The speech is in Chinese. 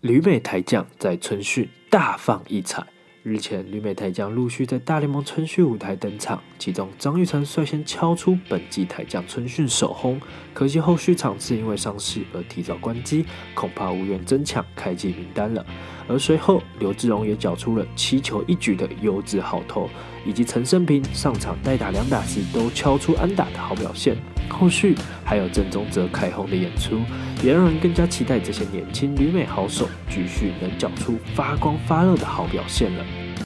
旅美台将在春训大放异彩。日前，旅美台将陆续在大联盟春训舞台登场，其中张育成率先敲出本季台将春训首轰，可惜后续场次因为伤势而提早关机，恐怕无缘争抢开季名单了。而随后，刘志荣也缴出了7球1局的优质好投，以及陈生平上场代打2打时都敲出安打的好表现。后续还有郑宗哲开轰的演出，也让人更加期待这些年轻旅美好手继续能缴出发光发热的好表现了。